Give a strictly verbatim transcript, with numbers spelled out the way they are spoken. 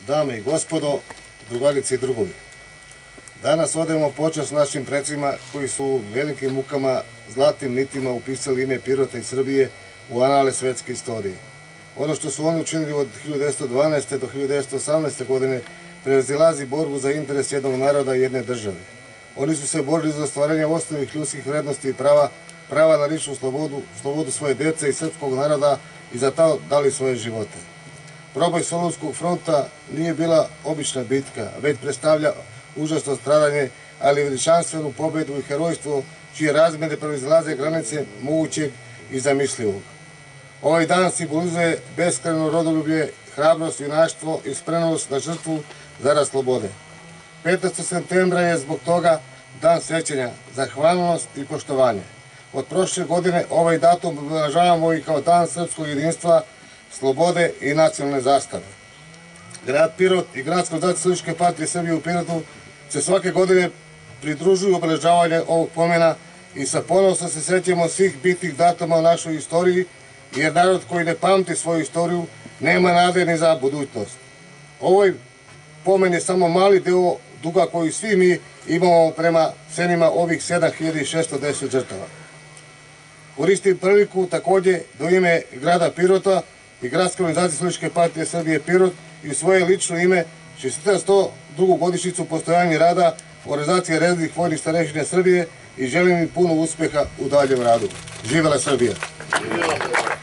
dame i gospodo, drugarice i drugovi. Danas odajemo počast našim precima koji su u velikim mukama zlatnim nitima upisali ime Pirota i Srbije u anale svetske istorije. Ono što su oni učinili od hiljadu devetsto dvanaeste. do hiljadu devetsto osamnaeste. godine prevazilazi borbu za interes jednog naroda i jedne države. Oni su se borili za ostvarenje osnovnih ljudskih vrednosti i prava, prava na ličnu slobodu, slobodu svoje dece i srpskog naroda i za to dali svoje živote. Proboj Solunskog fronta nije bila obična bitka, već predstavlja užasno stradanje, ali veličanstvenu pobedu i herojstvo čije razmjere prevazilaze granice mogućeg i zamislivog. Ovaj dan simbolizuje beskrajno rodoljublje, hrabrost, junaštvo i spremnost na žrtvu zarad slobode. petnaestog septembra je zbog toga dan sećanja, zahvalnost i poštovanje. Od prošle godine ovaj datum obeležavamo i kao dan srpskog jedinstva, slobode i nacionalne zastave. Grad Pirot i Gradska organizacija Socijalističke partije Srbije u Pirotu se svake godine pridružuju obeležavanje ovog pomena i sa ponosom se sećamo svih bitnih datuma u našoj istoriji, jer narod koji ne pamti svoju istoriju nema nade ni za budućnost. Ovaj pomen je samo mali deo duga koji svi mi imamo prema cenima ovih sedam hiljada šesto deset žrtava. Koristim priliku takođe do ime grada Pirota i Gradske organizacije Socijalističke partije Srbije Pirot i u svoje lično ime čestitam sto drugu godišnjicu postojanja rada Organizacije redovnih vojnih starešina Srbije i želim im puno uspeha u daljem radu. Živela Srbija!